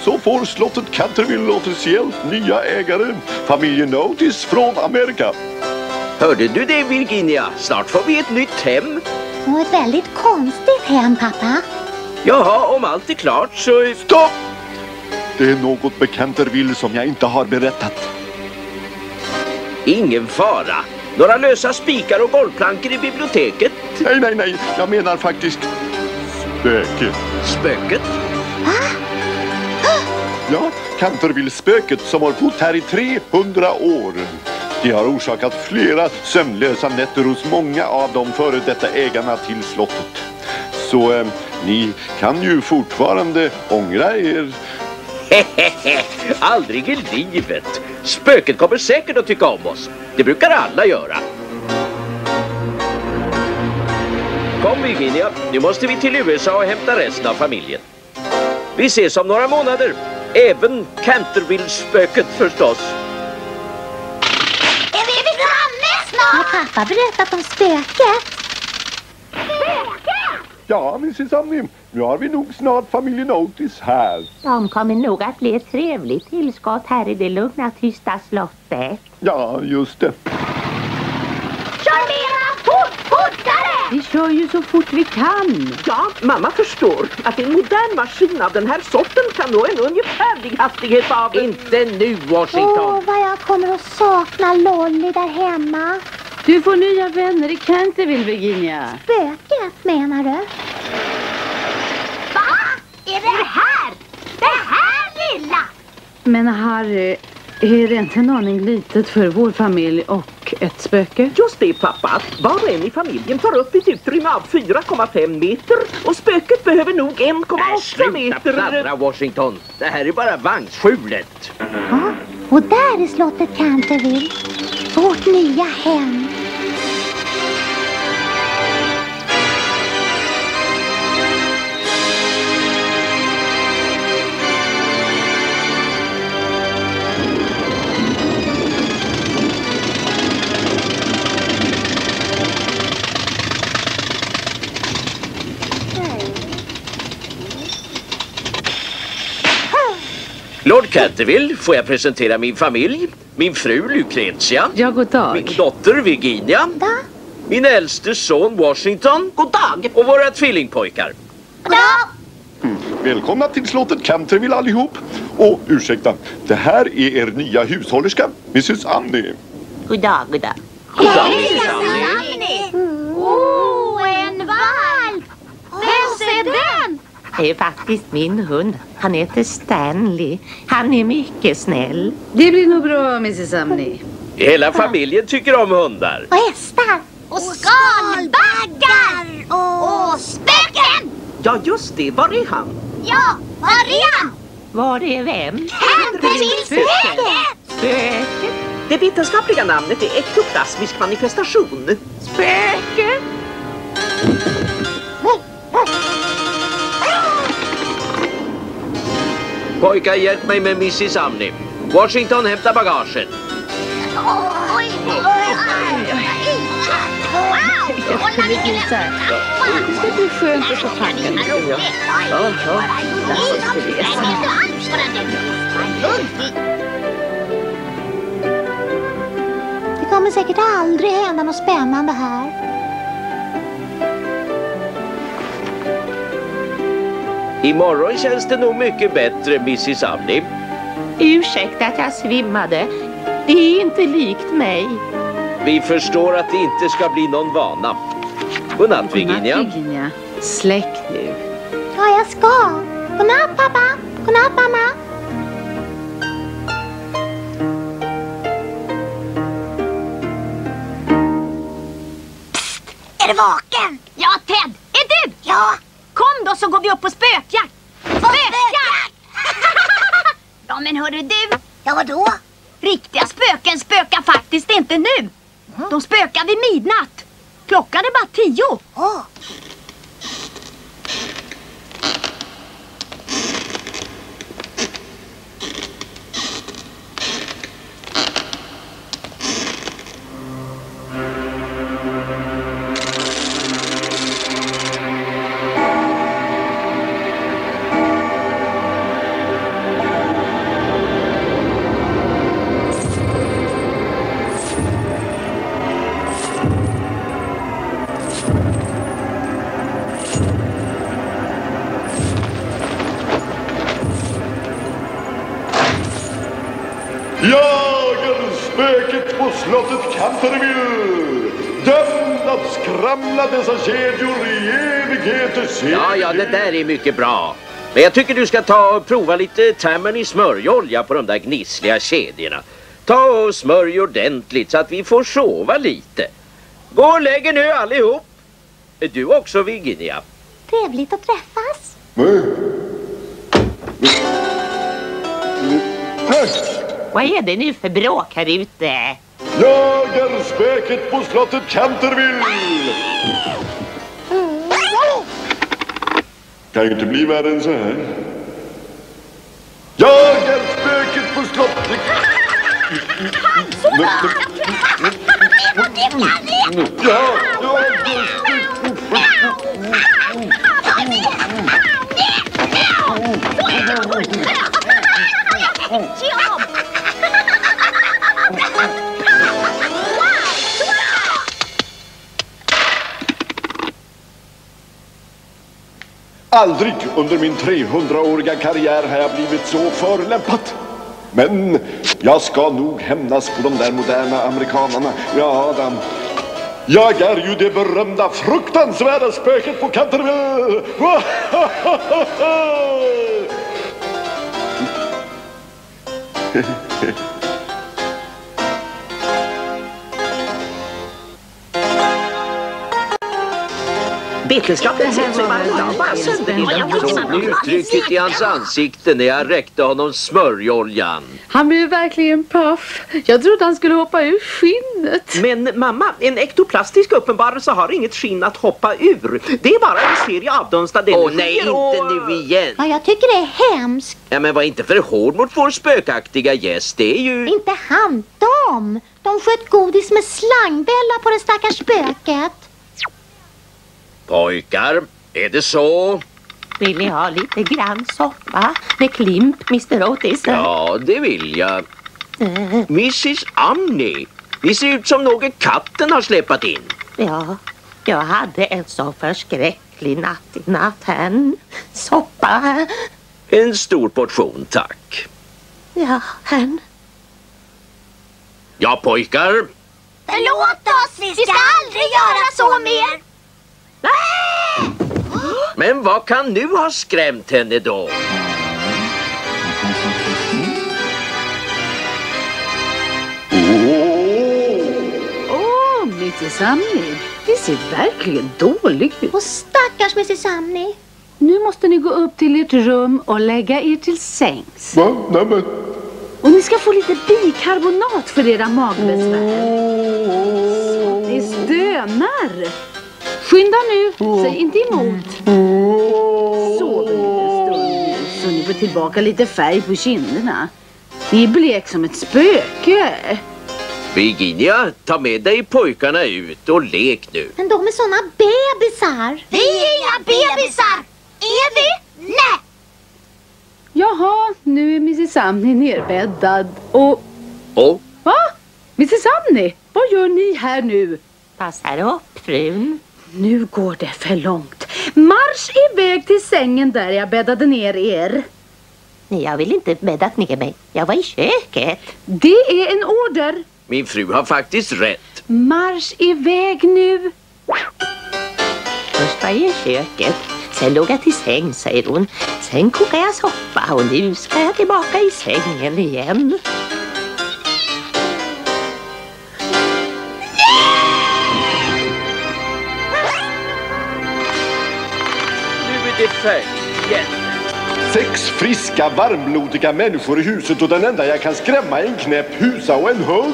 så får slottet Canterville officiellt nya ägare. Familjen Otis från Amerika. Hörde du det, Virginia? Snart får vi ett nytt hem. Och ett väldigt konstigt hem, pappa. Jaha, om allt är klart så... Stopp! Det är något med Canterville som jag inte har berättat. Ingen fara. Några lösa spikar och golvplankor i biblioteket. Nej. Jag menar faktiskt spöket. Spöket? Ja, Canterville-spöket som har bott här i 300 år. De har orsakat flera sömnlösa nätter hos många av de före detta ägarna till slottet. Så ni kan ju fortfarande ångra er. Aldrig i livet. Spöket kommer säkert att tycka om oss. Det brukar alla göra. Kom, Virginia, nu måste vi till USA och hämta resten av familjen. Vi ses om några månader. Även Canterville-spöket förstås. Är vi framme snart? Har pappa berättat om spöket? Ja, Mrs. Amnim, nu har vi nog snart familjen Otis här. De kommer nog att bli ett trevligt tillskott här i det lugna, tysta slottet. Ja, just det. Kör mera! Fortare! Vi kör ju så fort vi kan. Ja, mamma förstår att en modern maskin av den här sorten kan nå en ungefärlig hastighet av... Inte nu, Washington. Vad jag kommer att sakna Lolly där hemma. Du får nya vänner i Canterville, Virginia. Spöket, menar du? Va? Är det här? Det här lilla? Men Harry, är det inte en aning litet för vår familj och ett spöke? Just det, pappa. Var och en i familjen tar upp ett utrymme av 4,5 meter och spöket behöver nog 1,8 meter. Sluta pladdra, Washington. Det här är bara vagnsskjulet. Ja, och där är slottet Canterville. Vårt nya hem. Lord Canterville, får jag presentera min familj? Min fru Lucretia. Ja, god dag. Min dotter Virginia. Da? Min äldste son Washington. God dag! Och våra tvillingpojkar. Välkomna till slottet Canterville allihop. Och ursäkta, det här är er nya hushållerska, Mrs. Amni. God dag, god dag. En valp! Vem är den? Det är faktiskt min hund. Han heter Stanley. Han är mycket snäll. Det blir nog bra, Mrs. Amni. Hela familjen tycker om hundar. Och hästar. Och skalbaggar. Och spöken. Ja, just det. Var är han? Ja, var är han? Var är vem? Canterville-spöket. Spöket? Det vetenskapliga namnet är ektoplasmisk manifestation. Spöket? Pojkar, hjälp mig med Mrs. Amni. Washington, hämta bagaget. Oj. Det ska bli skönt att få packa nu. Det kommer säkert aldrig hända något spännande här. Imorgon känns det nog mycket bättre, Mrs. Amni. Ursäkta att jag svimmade. Det är inte likt mig. Vi förstår att det inte ska bli någon vana. Godnatt, Virginia. Virginia. Släck nu. Ja, jag ska. Godnatt, pappa. Godnatt, mamma. Psst! Är du vaken? Ja, Ted. Är du? Ja. Kom då så går vi upp på spökjakt. Spökjakt! Ja, men hörru du. Ja, vadå? Riktiga spöken spökar faktiskt inte nu. De spökar vid midnatt. Klockan är bara 10. Jagar spöket på slottet Canterville. Dömd att skramla dessa kedjor i evigheters Ja, det där är mycket bra. Men jag tycker du ska ta och prova lite Tammany smörjolja på de där gnissliga kedjorna. Ta och smörj ordentligt så att vi får sova lite. Gå och lägg er nu allihop. Är du också, Virginia? Trevligt att träffas. Vad är det nu för bråk här ute? Jagar spöket på slottet Canterville. Kan ju inte bli värre än så här. Jagar spöket på slottet. Aldrig under min 300-åriga karriär har jag blivit så förolämpat. Men jag ska nog hämnas på de där moderna amerikanerna. Ja, Adam. Jag är ju det berömda fruktansvärda spöket på Canterville. Vetenskapen ser så bara sönder. Såg ni uttrycket i hans ansikte när jag räckte honom smörjoljan? Han blev verkligen paff. Jag trodde han skulle hoppa ur skinnet. Men mamma, en ektoplastisk uppenbarelse har inget skinn att hoppa ur. Det är bara en serie avdunstade Åh nej, inte nu igen. Ja, jag tycker det är hemskt. Ja, men var inte för hård mot vår spökaktiga gäst. Det är ju... Inte han, de. De sköt godis med slangbella på det stackars spöket. Pojkar, är det så? Vill ni ha lite grann soppa med klimp, Mr. Otis? Ja, det vill jag. Mrs. Amney, det ser ut som något katten har släppt in. Ja, jag hade en så förskräcklig natt i natt här. Soppa. En stor portion, tack. Ja, här. Ja, pojkar. Förlåt oss, vi ska aldrig göra så mer. Men vad kan nu ha skrämt henne då? Mrs. Samney, det ser verkligen dåligt ut. Och stackars Mrs. Samney. Nu måste ni gå upp till ert rum och lägga er till sängs. Va? Nej, men... Och ni ska få lite bikarbonat för era magbesvär. Så det stönar. Skynda nu, säg inte emot. Sov en liten stund så ni får tillbaka lite färg på kinderna. Ni är blek som ett spöke. Virginia, ta med dig pojkarna ut och lek nu. Men de är såna bebisar. Vi är inga bebisar. Är vi? Nej. Jaha, nu är Mrs. Samney nerbäddad och... Och? Va? Mrs. Samney, vad gör ni här nu? Passar upp, frun. Nu går det för långt. Marsch iväg till sängen där jag bäddade ner er. Nej, jag vill inte bäddat ner mig. Jag var i köket. Det är en order. Min fru har faktiskt rätt. Marsch iväg nu. Först var jag i köket. Sen låg jag till säng, säger hon. Sen kokade jag soppa och nu ska jag tillbaka i sängen igen. Nu är det färdigt igen. 6 friska, varmblodiga människor i huset och den enda jag kan skrämma är en knäpp husa och en hund.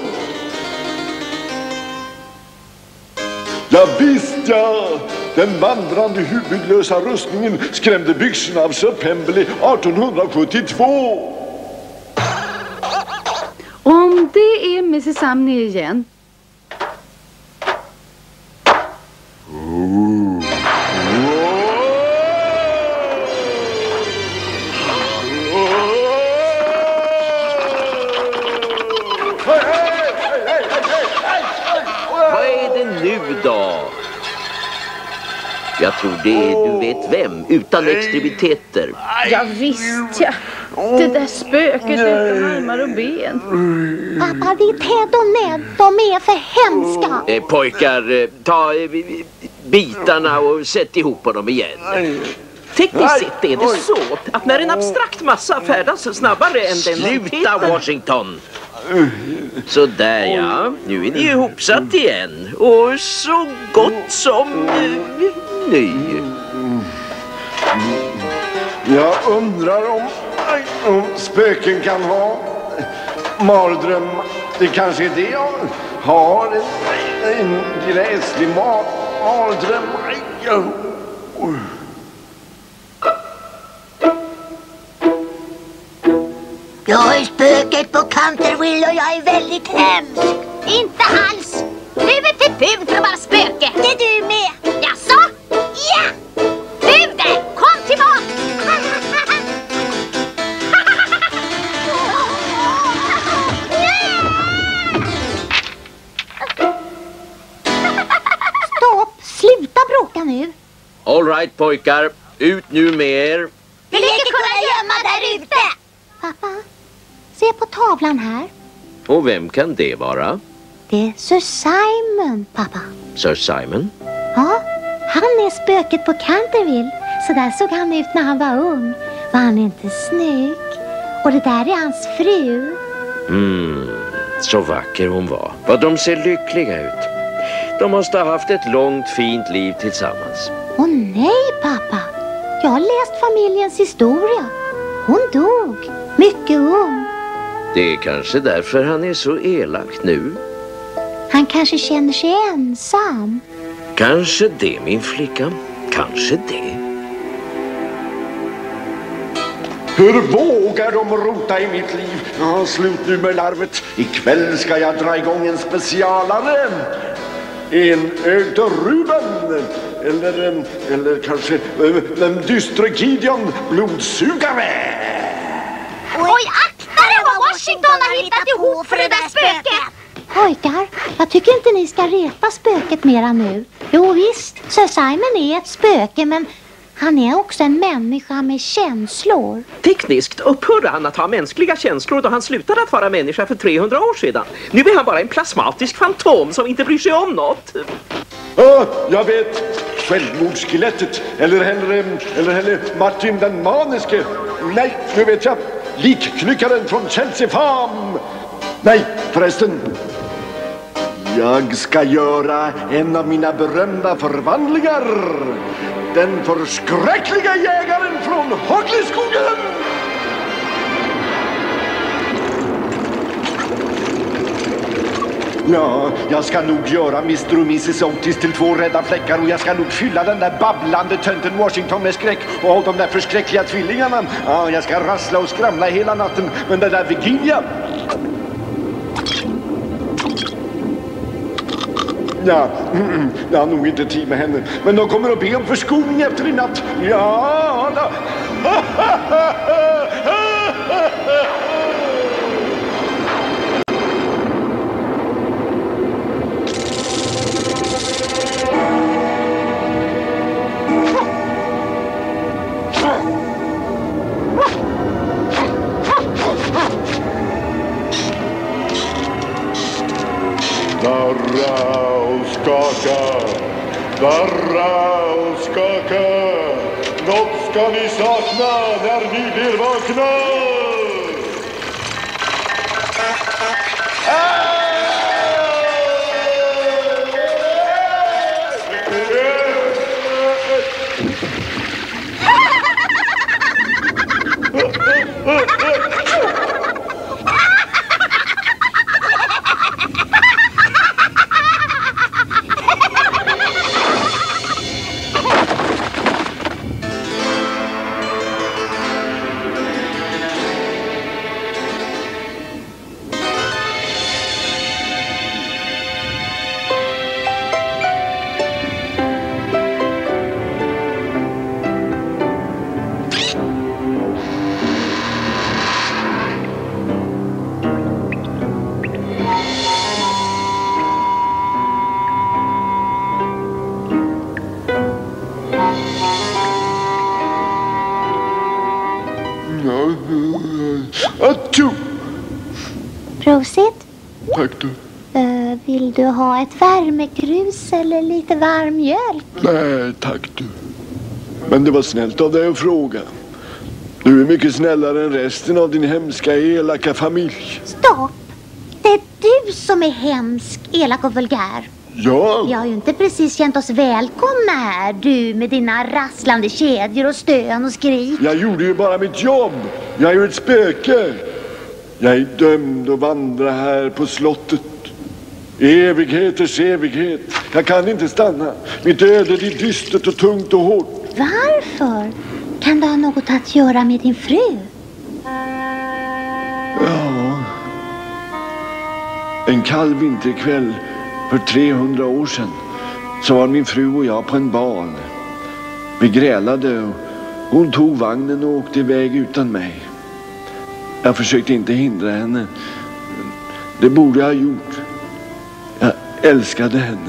Ja visst ja, den vandrande huvudlösa rustningen skrämde byxorna av Sir Pemberley 1872. Om det är Mrs. Samney igen. Vad är det nu då? Jag tror det är du vet vem, utan extremiteter. Ja visst ja. Det där spöket utan armar och ben. Pappa, det är Ted och Ned. De är för hemska. Pojkar, ta bitarna och sätt ihop på dem igen. Tekniskt sett är det så att när en abstrakt massa färdas snabbare än den... Sluta, Washington! Så där, ja. Nu är ni ihopsatt igen. Och så gott som ny. Jag undrar om spöken kan ha mardröm. Det kanske är det jag har. En gräslig mardröm. Jag är spöket på Canterville och jag är väldigt hemsk. Inte alls. Du är för ful för att vara spöke. Det är du med. Jaså? Ja! Du där, kom tillbaka. Stopp, sluta bråka nu. All right, pojkar. Ut nu med er. Vi leker kunna gömma där ute. Pappa, se på tavlan här. Och vem kan det vara? Det är Sir Simon, pappa. Sir Simon? Ja, han är spöket på Canterville. Så där såg han ut när han var ung. Var han inte snygg? Och det där är hans fru. Så vacker hon var. Vad de ser lyckliga ut. De måste ha haft ett långt, fint liv tillsammans. Åh nej, pappa. Jag har läst familjens historia. Hon dog mycket ung. Det är kanske därför han är så elak nu. Han kanske känner sig ensam. Kanske det, min flicka. Kanske det. Hur vågar de rota i mitt liv? Ja, slut nu med larvet. Ikväll ska jag dra igång en specialare. En ögd Ruben. Eller kanske en dystre Gideon blodsugare. Oj, akta dig vad Washington har hittat ihop för det där spöket! Pojkar, jag tycker inte ni ska reta spöket mera nu. Jo visst, Sir Simon är ett spöke, men han är också en människa med känslor. Tekniskt upphörde han att ha mänskliga känslor då han slutade att vara människa för 300 år sedan. Nu är han bara en plasmatisk fantom som inte bryr sig om något. Jag vet. Självmordsskelettet. Eller Martin den maniske. Nej, nu vet jag. Likknyckaren från Chelsea Farm. Nej, förresten. Jag ska göra en av mina berömda förvandlingar. Den förskräckliga jägaren från Hogleyskogen. Ja, jag ska nog göra Mr. och Mrs. Otis till 2 rädda fläckar. Och jag ska nog fylla den där babblande tönten Washington med skräck. Och de där förskräckliga tvillingarna. Ja, jag ska rassla och skramla hela natten. Men den där Virginia... Ja, jag har nog inte tid med henne. Men de kommer att be om förskoning efter i natt. Ja, då. Darra och skaka. Något ska ni sakna när ni blir vakna. Atjo! Prosit. Tack du. Vill du ha ett värmekrus eller lite varm mjölk? Nej, tack du. Men det var snällt av dig att fråga. Du är mycket snällare än resten av din hemska, elaka familj. Stopp! Det är du som är hemsk, elak och vulgär. Ja. Vi har ju inte precis känt oss välkomna här. Du med dina rasslande kedjor och stön och skrik. Jag gjorde ju bara mitt jobb. Jag är ju ett spöke. Jag är dömd att vandra här på slottet. Evigheters evighet. Jag kan inte stanna. Mitt öde är dystert och tungt och hårt. Varför? Kan det ha något att göra med din fru? Ja. En kall vinterkväll för 300 år sedan så var min fru och jag på en bal. Vi grälade och hon tog vagnen och åkte iväg utan mig. Jag försökte inte hindra henne. Det borde jag ha gjort. Jag älskade henne.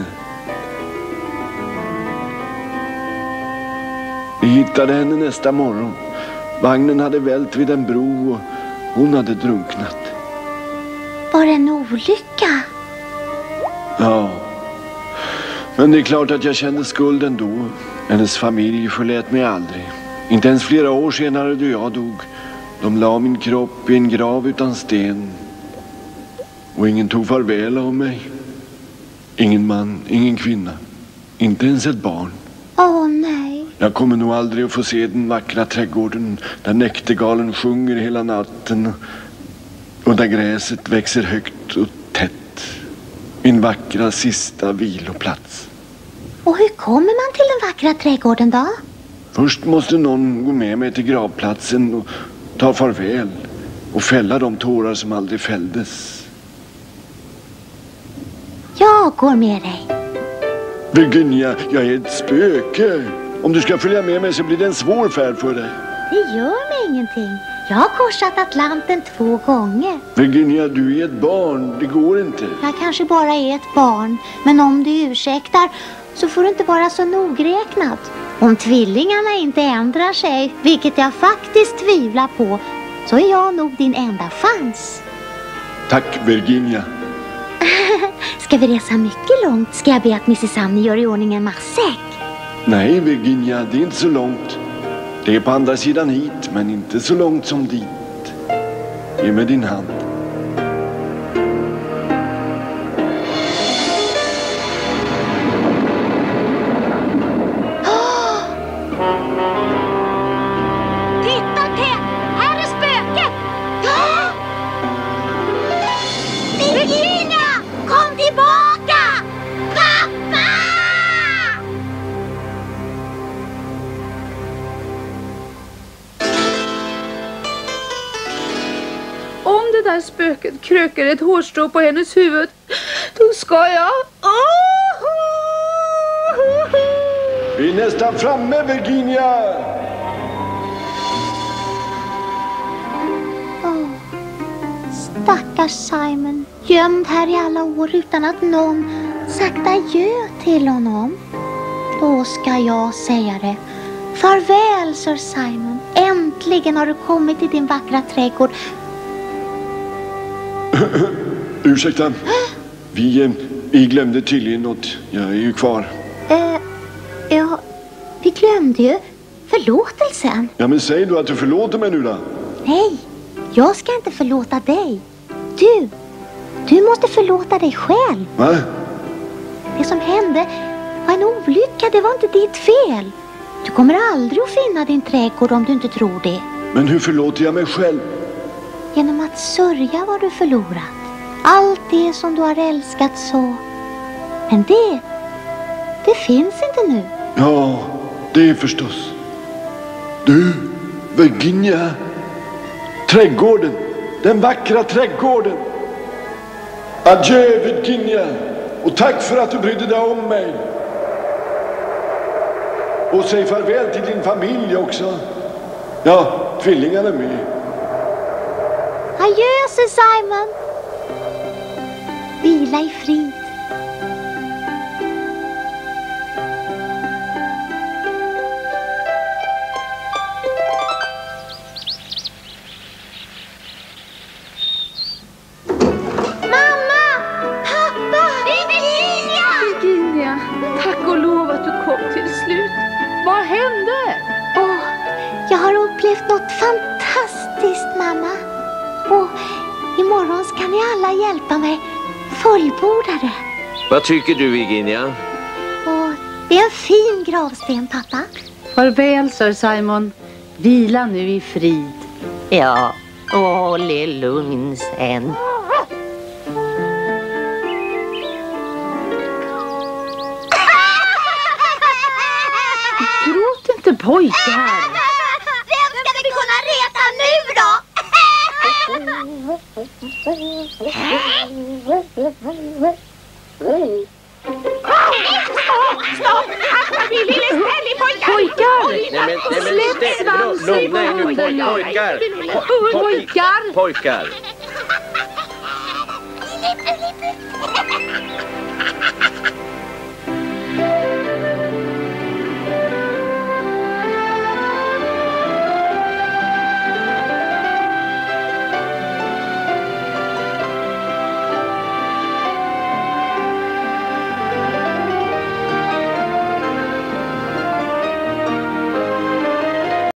Vi hittade henne nästa morgon. Vagnen hade vält vid en bro och hon hade drunknat. Var det en olycka? Ja. Men det är klart att jag kände skulden då. Hennes familj förlät mig aldrig. Inte ens flera år senare då jag dog. De la min kropp i en grav utan sten. Och ingen tog farväl av mig. Ingen man, ingen kvinna. Inte ens ett barn. Åh nej. Jag kommer nog aldrig att få se den vackra trädgården där näktergalen sjunger hela natten och där gräset växer högt och tätt. Min vackra sista viloplats. Och hur kommer man till den vackra trädgården då? Först måste någon gå med mig till gravplatsen och ta farväl och fälla de tårar som aldrig fälldes. Jag går med dig. Virginia, jag är ett spöke. Om du ska följa med mig så blir det en svår färd för dig. Det gör mig ingenting. Jag har korsat Atlanten 2 gånger. Virginia, du är ett barn. Det går inte. Jag kanske bara är ett barn. Men om du ursäktar så får du inte vara så nogräknad. Om tvillingarna inte ändrar sig, vilket jag faktiskt tvivlar på, så är jag nog din enda chans. Tack, Virginia. Ska vi resa mycket långt? Ska jag be att Mrs. Sumney gör i ordning en matsäck? Nej, Virginia, det är inte så långt. Det är på andra sidan hit, men inte så långt som dit. Ge mig din hand. Titta, Ted! Här är spöket! Virginia! Kom tillbaka! Pappa! Om det där spöket kröker ett hårstrå på hennes huvud, då ska jag... Vi är nästan framme, Virginia! Stackars Simon, gömd här i alla år utan att någon sagt adjö till honom. Då ska jag säga det. Farväl, Sir Simon. Äntligen har du kommit till din vackra trädgård. Ursäkta. Vi glömde tydligen något. Jag är ju kvar. Ja, vi glömde ju förlåtelsen. Ja, men säg då att du förlåter mig nu då. Nej, jag ska inte förlåta dig. Du måste förlåta dig själv. Va? Det som hände var en olycka, det var inte ditt fel. Du kommer aldrig att finna din trädgård om du inte tror det. Men hur förlåter jag mig själv? Genom att sörja vad du förlorat. Allt det som du har älskat så. Men det finns inte nu. Ja, det är förstås. Du, Virginia. Trädgården. Den vackra trädgården. Adjö, Virginia. Och tack för att du brydde dig om mig. Och säg farväl till din familj också. Ja, tvillingarna med. Adjö, Sir Simon. Vila i frid. mamma. Och imorgon ska ni alla hjälpa mig fullborda det. Vad tycker du, Virginia? Och det är en fin gravsten, pappa. Farväl, Sir Simon. Vila nu i frid. Ja, och håll er lugn sen. Gråt inte, pojkar. Vem ska vi kunna reta nu då? Stopp! Vi lille Stelly, Pojkar! Släpp svansen lugna er nu, pojkar. Pojkar! Pojkar.